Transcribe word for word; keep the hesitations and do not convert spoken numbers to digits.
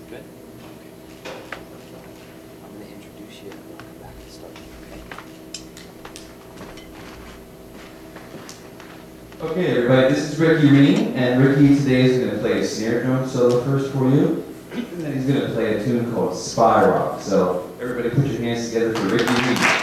Good? Okay. I'm going to introduce you and we'll come back and start. Okay? Okay, everybody, this is Ricky Rennie, and Ricky today is going to play a snare drum solo first for you, and then he's going to play a tune called Spy Rock. So, everybody put your hands together for Ricky Rennie.